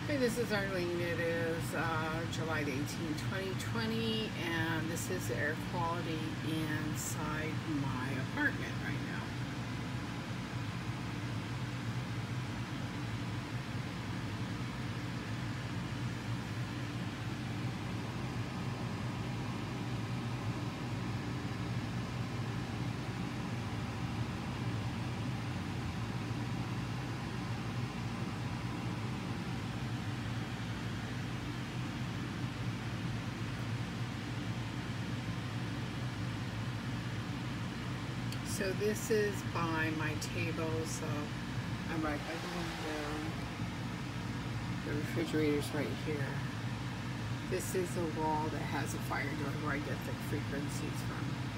Hey, this is Arlene. It is July 18, 2020, and this is the air quality inside my apartment right now. So this is by my table, so I'm right by the window. The refrigerator's right here. This is a wall that has a fire door where I get the frequencies from.